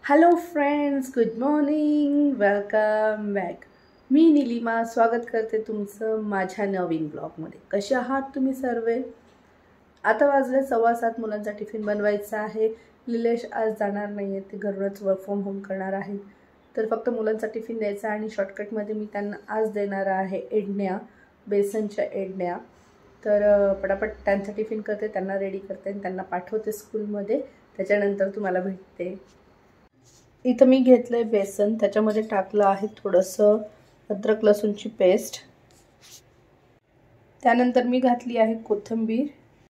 Hello friends, good morning, welcome back. मी निलिमा स्वागत करते तुमचं माझ्या नवीन ब्लॉगमध्ये. कसे आहात तुम्ही सर्व? आता वाजले 7:15. मुलांचा टिफिन बनवायचा आहे. निलेश आज जाणार नाही आहे, ते घरूनच वर्क फ्रॉम होम करणार आहेत. तर फक्त मुलांचा टिफिन द्यायचा आणि शॉर्टकटमध्ये मी त्यांना आज देणार आहे एडण्या, बेसनच्या एडण्या. तर पटापट त्यांचा टिफिन करते, त्यांना रेडी करते आणि त्यांना पाठवते स्कूलमध्ये. त्याच्यानंतर तुम्हाला भेटते. इथं मी घेतलंय बेसन, त्याच्यामध्ये टाकलं आहे थोडंसं अद्रक लसूणची पेस्ट. त्यानंतर मी घातली आहे कोथिंबीर.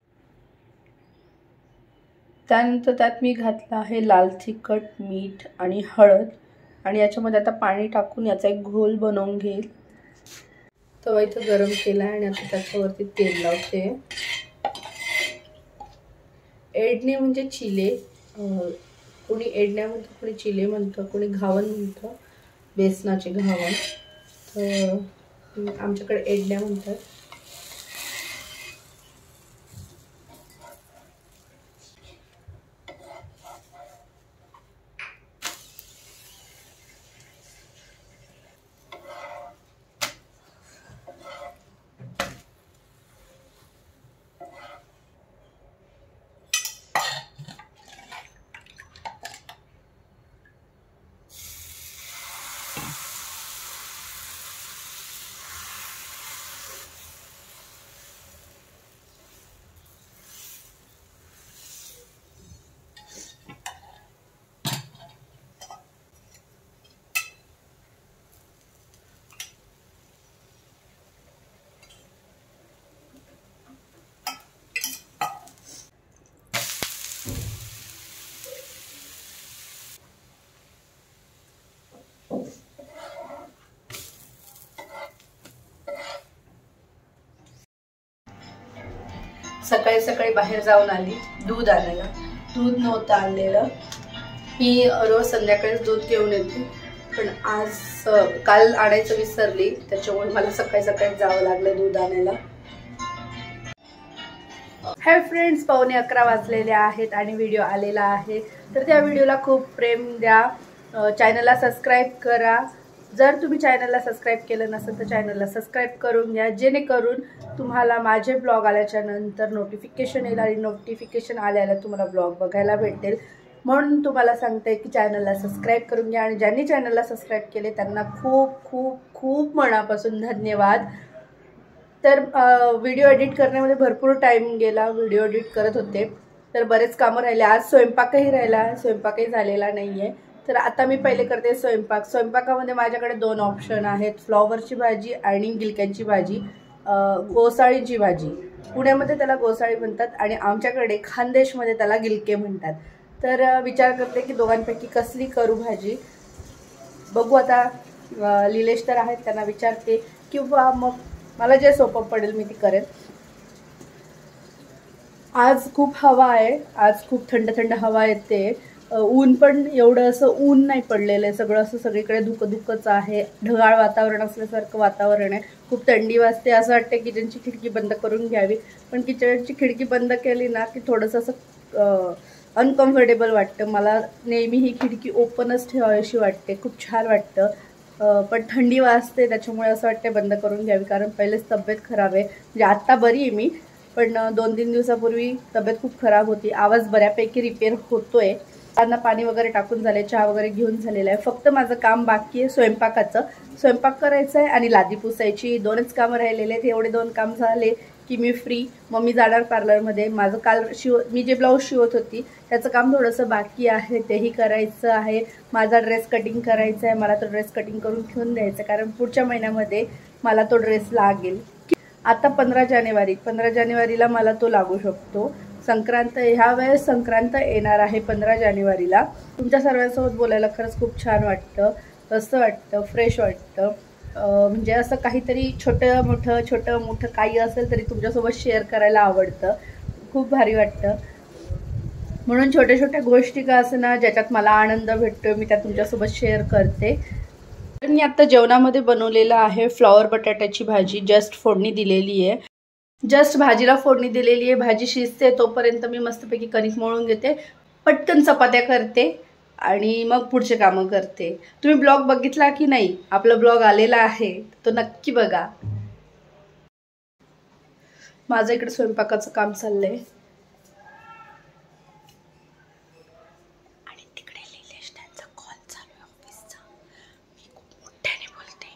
त्यानंतर त्यात मी घातलं आहे लाल तिखट, मीठ आणि हळद. आणि याच्यामध्ये आता पाणी टाकून याचा एक घोल बनवून घेईल. तवा इथं गरम केला आणि आता त्याच्यावरती तेल लावते. एडणे म्हणजे चिले, कोणी एडण्या म्हणतं, कोणी चिले म्हणतं, कोणी घावन म्हणतं, बेसनाचे घावन. तर आमच्याकडे एडण्या म्हणतात. सकाळी सकाळी बाहेर जाऊन आली दूध आणायला. दूध नव्हतं आणलेलं. मी रोज संध्याकाळीच दूध घेऊन येते, पण आज काल आणायचं विसरली, त्याच्यामुळे मला सकाळी सकाळी जावं लागलं दूध आणायला. हाय फ्रेंड्स, 11:15 वाजलेले आहेत आणि व्हिडिओ आलेला आहे. तर त्या व्हिडिओला खूप प्रेम द्या. चॅनलला सबस्क्राईब करा. जर तुम्ही चॅनलला सबस्क्राईब केलं नसेल तर चॅनलला सबस्क्राईब करून घ्या, जेणेकरून तुम्हाला माझे ब्लॉग आल्याच्या नंतर नोटिफिकेशन येईल आणि नोटिफिकेशन आल्याला तुम्हाला ब्लॉग बघायला भेटेल. म्हणून तुम्हाला सांगते की चॅनलला सबस्क्राईब करून घ्या. आणि ज्यांनी चॅनलला सबस्क्राईब केले त्यांना खूप खूप खूप मनापासून धन्यवाद. तर व्हिडिओ एडिट करण्यामध्ये भरपूर टाईम गेला. व्हिडिओ एडिट करत होते तर बरेच कामं राहिले. आज स्वयंपाकही राहिला, स्वयंपाकही झालेला नाही आहे. तर आता मी पहिले करते स्वयंपाक. स्वयंपाकामध्ये माझ्याकडे 2 ऑप्शन आहेत, फ्लॉवरची भाजी आणि गिलक्यांची भाजी, गोसाळीची भाजी. पुण्यामध्ये त्याला गोसाळी म्हणतात आणि आमच्याकडे खानदेशमध्ये त्याला गिलके म्हणतात. तर विचार करते की दोघांपैकी कसली करू भाजी. बघू आता. निलेश तर आहेत, त्यांना विचारते किंवा मग मला जे सोपं पडेल मी ती करेन. आज खूप हवा आहे, आज खूप थंड थंड हवा येते. ऊन पण एवढं असं ऊन नाही पडलेलं आहे. सगळं असं सगळीकडे धुकंच आहे. ढगाळ वातावरण असल्यासारखं वातावरण आहे. खूप थंडी वाजते. असं वाटतं किचनची खिडकी बंद करून घ्यावी, पण किचनची खिडकी बंद केली ना की थोडंसं असं अनकम्फर्टेबल वाटतं. मला नेहमी ही खिडकी ओपनच ठेवावीशी वाटते, खूप छान वाटतं. पण थंडी वाजते त्याच्यामुळे असं वाटतं बंद करून घ्यावी, कारण पहिलेच तब्येत खराब आहे. म्हणजे आत्ता बरी आहे मी, पण 2-3 दिवसापूर्वी तब्येत खूप खराब होती. आवाज बऱ्यापैकी रिपेअर होतोय. त्यांना पाणी वगैरे टाकून झाले, चहा वगैरे घेऊन झालेला आहे. फक्त माझं काम बाकी आहे स्वयंपाकाचं. स्वयंपाक करायचं आहे आणि लादी पुसायची, 2च कामं राहिलेले आहेत. एवढे 2 काम झाले की मी फ्री. मग मी जाणार पार्लरमध्ये. माझं काल मी जे ब्लाऊज शिवत होती त्याचं काम थोडंसं बाकी आहे, तेही करायचं आहे. माझा ड्रेस कटिंग करायचा आहे. मला तो ड्रेस कटिंग करून ठेवून द्यायचा, कारण पुढच्या महिन्यामध्ये मला तो ड्रेस लागेल. आता 15 जानेवारीला मला तो लागू शकतो. संक्रांत, ह्या वेळेस संक्रांत येणार आहे 15 जानेवारीला. तुमच्या सर्वांसोबत बोलायला खरंच खूप छान वाटतं, मस्त वाटतं, फ्रेश वाटतं. म्हणजे असं काहीतरी छोटं मोठं काही असेल तरी तुमच्यासोबत शेअर करायला आवडतं, खूप भारी वाटतं. म्हणून छोट्या छोट्या गोष्टी का असं ज्याच्यात मला आनंद भेटतो मी त्या तुमच्यासोबत शेअर करते. मी आता जेवणामध्ये बनवलेलं आहे फ्लॉवर बटाट्याची भाजी. जस्ट फोडणी दिलेली आहे. जस्ट भाजीला फोडणी दिलेली आहे. भाजी शिजते तोपर्यंत मी मस्तपैकी कणिक मळून घेते, पटकन चपात्या करते आणि मग पुढचे कामं करते. तुम्ही ब्लॉग बघितला की नाही? आपला ब्लॉग आलेला आहे, तो नक्की बघा. माझं इकडे स्वयंपाकाचं काम चाललंय आणि तिकडे निलेश त्यांचा कॉल चालू आहे ऑफिसचा. मी खूप मोठ्याने बोलते.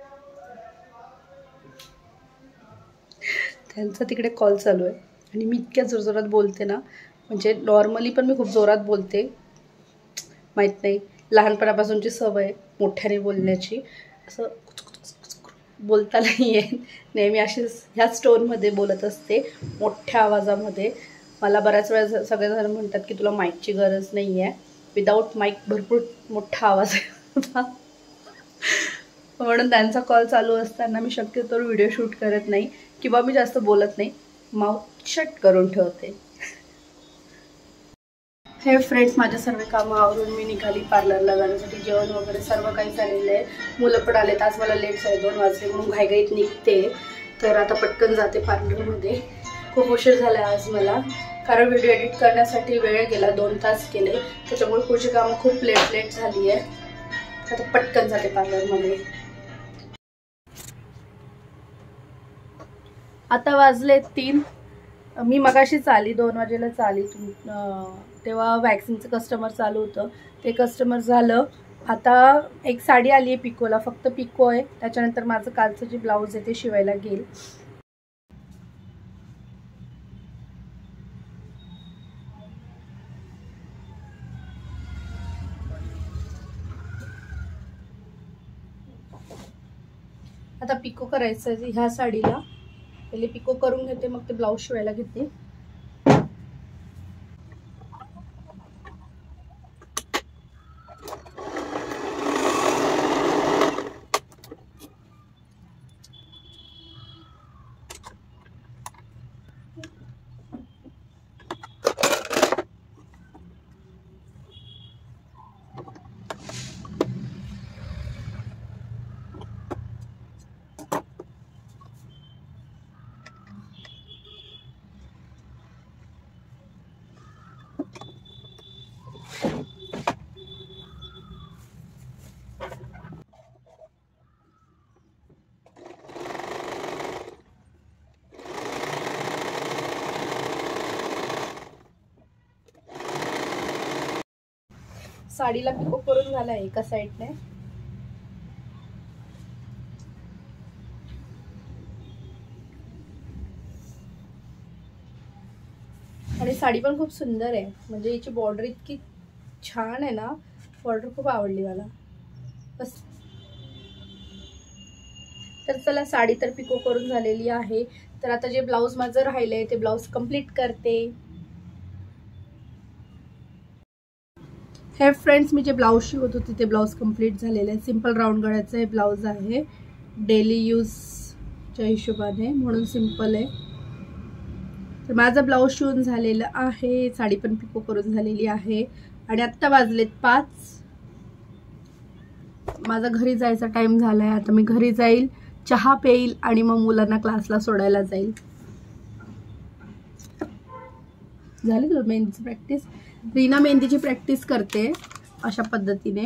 त्यांचा तिकडे कॉल चालू आहे आणि मी इतक्या जोरजोरात बोलते ना, म्हणजे नॉर्मली पण मी खूप जोरात बोलते. माहीत नाही, लहानपणापासूनची सवय मोठ्याने बोलण्याची. असं बोलता नाही आहे, नेहमी अशीच ह्याच टोनमध्ये बोलत असते, मोठ्या आवाजामध्ये. मला बऱ्याच वेळा सगळेजण म्हणतात की तुला माईकची गरज नाही आहे. विदाऊट माईक भरपूर मोठा आवाज आहे. म्हणून त्यांचा कॉल चालू असताना मी शक्यतो व्हिडिओ शूट करत नाही किंवा मी जास्त बोलत नाही, माउथ शट करून ठेवते. हे फ्रेंड्स, माझ्या सर्व कामं आवरून मी निघाली पार्लरला जाण्यासाठी. जेवण वगैरे सर्व काही झालेलं आहे. मुलं पण आलेत. आज मला लेट झाले, 2 वाजले, म्हणून घाईघाईत निघते. तर आता पटकन जाते पार्लरमध्ये. खूप उशीर झाला आज मला, कारण व्हिडिओ एडिट करण्यासाठी वेळ गेला, 2 तास गेले. त्याच्यामुळे पुढची कामं खूप लेट झाली आहे. आता पटकन जाते पार्लरमध्ये. आता वाजले 3. मी मगाशीच आली, 2 वाजेलाच आली. तेव्हा वॅक्सिंगचं कस्टमर चालू होतं, ते कस्टमर झालं. आता एक साडी आली आहे पिकोला, फक्त पिको आहे. त्याच्यानंतर माझं कालचं जे ब्लाऊज आहे ते शिवायला घेईल. आता पिको करायचं आहे ह्या साडीला. पहिले पिको करून घेते, मग ते ब्लाऊज शिवायला घेते. साडीला पिको करून झाला एका साईडने. आणि साडी पण खूप सुंदर आहे, म्हणजे याची बॉर्डर इतकी छान आहे ना, बॉर्डर खूप आवडली मला. बस, तर चला, साडी तर पिको करून झालेली आहे. तर आता जे ब्लाऊज माझं राहिलंय ते ब्लाऊज कंप्लीट करते. हे फ्रेंड्स, मी जे ब्लाऊज शिवत होते ते ब्लाऊज कंप्लीट झालेलं आहे. सिंपल राऊंड गळ्याचं हे ब्लाऊज आहे, डेली यूजच्या हिशोबाने, म्हणून सिंपल आहे. तर माझं ब्लाऊज शिवून झालेलं आहे, साडी पण पिको करून झालेली आहे. आणि आत्ता वाजलेत 5. माझा घरी जायचा टाइम झालाय. आता मी घरी जाईल, चहा पेईल आणि मग मुलांना क्लासला सोडायला जाईल. झाली तुला मेहंदीची प्रॅक्टिस? रीना मेहंदीची प्रॅक्टिस करते अशा पद्धतीने.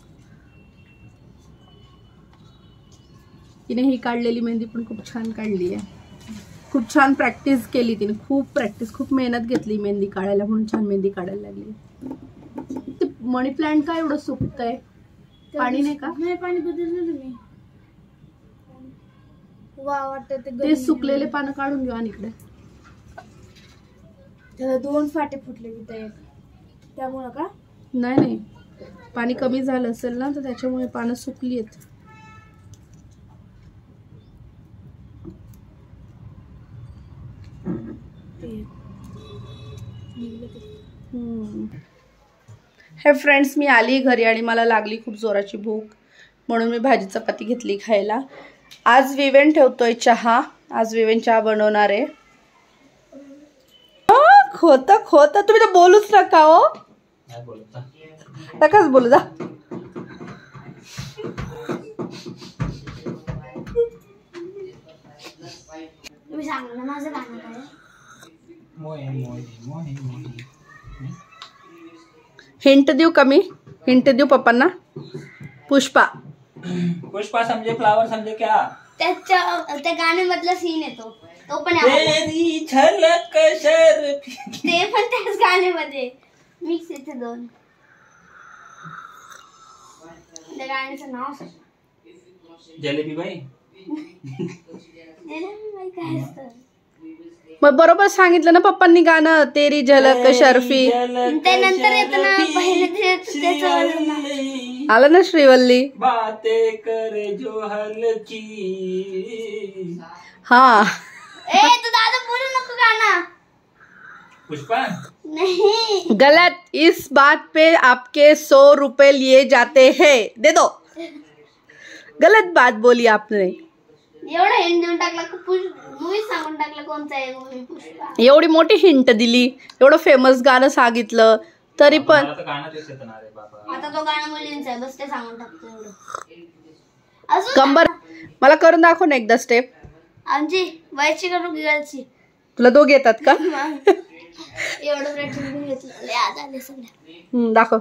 तिने ही काढलेली मेहंदी पण खूप छान काढली आहे. खूप छान प्रॅक्टिस केली तिने, खूप मेहनत घेतली मेहंदी काढायला, म्हणून छान मेहंदी काढायला लागली. ते मनी प्लांट काय एवढं सुकतंय? पाणी नाही का? नाही, पाणी बदललं तुम्ही. वाटतं ते सुकलेले पानं काढून घेऊ. आणि इकडे त्याला 2 फाटे फुटले की त्यामुळं का? नाही, पाणी कमी झालं असेल ना, तर त्याच्यामुळे पानं सुकली आहेत. हे फ्रेंड्स, मी आली घरी आणि मला लागली खूप जोराची भूक, म्हणून मी भाजी चपाती घेतली खायला. आज विवेन ठेवतोय चहा. आज विवेन चहा बनवणार आहे. खोत तुम्ही तर बोलूच नका हो. नकाच बोलू, जा. तुम्ही सांगा ना माझं गाणं काय? हिंट देऊ का मी? हिंट देऊ पप्पांना. पुष्पा. पुष्पा समजे फ्लावर समजे क्या. त्या गाण्यामधला सीन येतो तो पण तेरी झलक शर्फी. ते पण त्याच गाण्यामध्ये मिक्स येते दोन. त्या गाण्याचं नाव जलेबी बाई. काय असतं. मग बरोबर सांगितलं ना पप्पांनी गाणं, तेरी झलक शर्फी. त्यानंतर येतं ना पहिलं आलं ना श्रीवल्ली. बाते करे जो हलकी. हाँ तू दादा बोलू नको गाणं. पुष्पा नहीं गलत. इस बात पे आपके 100 रुपए लिए जाते हैं. दे दो. गलत बात बोली आपने. एवढं हिंट देऊन टाकला. मूवी सांगून टाकला कोणता आहे मूवी पुष्पा. एवढी मोठी हिंट दिली, एवढं फेमस गाणं सांगितलं तरी पण. आता तो गाणं मुलींचा आहे, बस ते सांगून टाकतो एवढं. अजून कंबर मला करून दाखव ना एकदा स्टेप. आमची बायची करू गिळची. तुला दोघे येतात का? एवढं प्रॅक्टिस घेतलं आज आले सगळ्या. दाखव.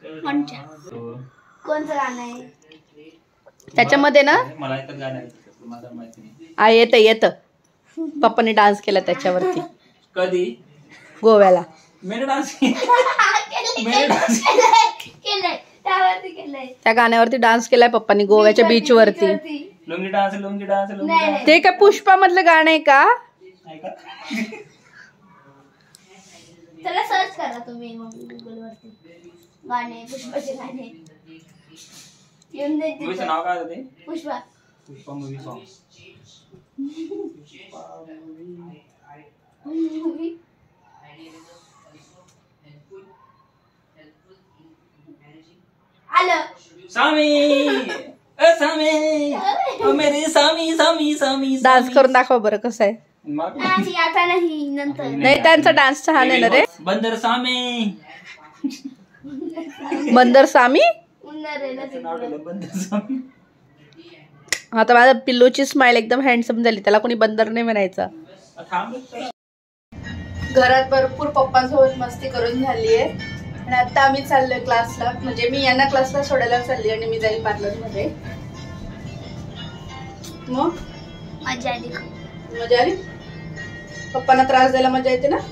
कोणतं गाणं आहे त्याच्यामध्ये ना? मला इथं गाणं आहे येत पप्पाने डान्स केला त्याच्यावरती. कधी? गोव्याला. मेरे डान्स त्या गाण्यावरती डान्स केलाय पप्पानी गोव्याच्या बीच वरती. Lungi dance lungi dance lungi dance. ते काय पुष्पा मधलं गाणं आहे का? चला सर्च करा तुम्ही मग गुगल वरती गाणे पुष्पाचे गाणे येऊन दे. मूवीचं नाव काय होते? पुष्पा. Pushpa movie song. आलं. सामी सामी ओ मेरी सामी सामी सामी. डान्स करून दाखवा बरं कसं आहे. नाही आता नाही नंतर. नाही त्यांचा डान्स छान आहे ना रे. बंदर सामी. बंदर सामी. बंदर सामी. आता माझ्या पिल्लूची स्माइल एकदम हँडसम झाली. त्याला कोणी बंदर नाही म्हणायचं. घरात भरपूर पप्पांसोबत मस्ती करून झाली आहे आणि आता आम्ही चाललोय क्लासला. म्हणजे मी यांना क्लासला सोडायला चालली आणि मी जाईल पार्लर मध्ये. मग मजा आली. मजा आली. पप्पांना त्रास द्यायला मजा येते ना.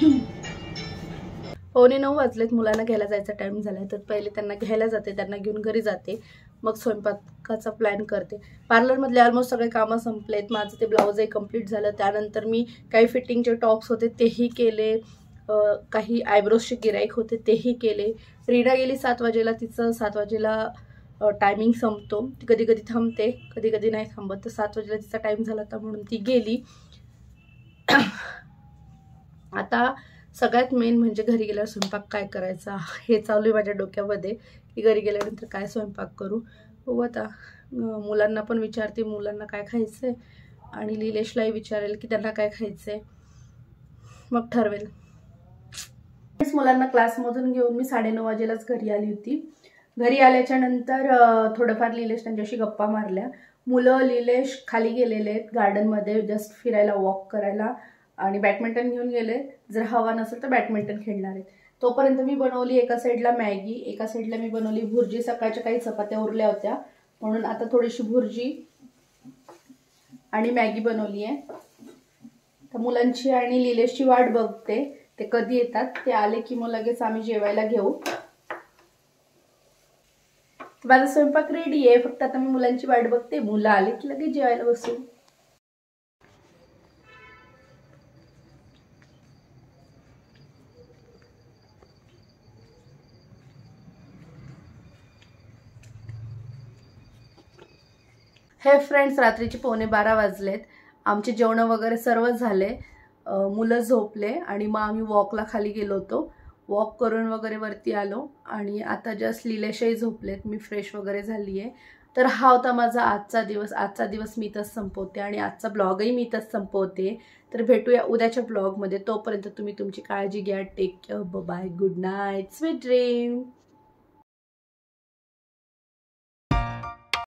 9:15 वाजलेत. मुलांना घ्यायला जायचा टाइम झालाय तर पहिले त्यांना घ्यायला जाते, त्यांना घेऊन घरी जाते, मग स्वयंपाकाचा प्लॅन करते. पार्लरमधले ऑलमोस्ट सगळे कामं संपलेत. माझं ते ब्लाऊजही कम्प्लीट झालं. त्यानंतर मी काही फिटिंगचे टॉप्स होते तेही केले, काही आयब्रोजचे गिराईक होते तेही केले. रीना गेली 7 वाजेला. तिचं 7 वाजेला टायमिंग संपतो. ती कधी कधी थांबते, कधी कधी नाही थांबत. तर 7 वाजेला तिचा टाईम झाला होता म्हणून ती गेली. आता सगळ्यात मेन म्हणजे घरी गेल्यावर स्वयंपाक काय करायचा हे चालू आहे माझ्या डोक्यामध्ये, की घरी गेल्यानंतर काय स्वयंपाक करू. हो आता मुलांना पण विचारते मुलांना काय खायचं आहे आणि निलेशलाही विचारेल की त्यांना काय खायचं आहे, मग ठरवेल. मुलांना क्लासमधून घेऊन मी 9:30 वाजेलाच घरी आली होती. घरी आल्याच्या नंतर थोडंफार निलेश त्यांच्याशी गप्पा मारल्या. मुलं निलेश खाली गेलेले आहेत गार्डनमध्ये जस्ट फिरायला, वॉक करायला आणि बॅडमिंटन घेऊन गेले. जर हवा नसेल तर बॅडमिंटन खेळणार आहेत. तोपर्यंत मी बनवली एका साईडला मॅगी, एका साईडला मी बनवली भुर्जी. सकाळच्या काही चपात्या उरल्या होत्या म्हणून आता थोडीशी भुर्जी आणि मॅगी बनवली आहे. तर मुलांची आणि निलेशची वाट बघते, ते कधी येतात. ते आले की मग लगेच आम्ही जेवायला घेऊ. माझा स्वयंपाक रेडी आहे, फक्त आता मी मुलांची वाट बघते. मुलं आले की लगेच जेवायला बसू. हे फ्रेंड्स, रात्रीचे 11:15 वाजलेत. आमचे जेवण वगैरे सर्व झाले, मुलं झोपले आणि मग आम्ही वॉकला खाली गेलो होतो. वॉक करून वगैरे वरती आलो आणि आता जस्ट निलेशही झोपलेत. मी फ्रेश वगैरे झाली आहे. तर हा होता माझा आजचा दिवस. आजचा दिवस मी इथंच संपवते आणि आजचा ब्लॉगही मी इथंच संपवते. तर भेटूया उद्याच्या ब्लॉगमध्ये. तोपर्यंत तुम्ही तुमची काळजी घ्या. Take care. Bye. Good night. Sweet dream.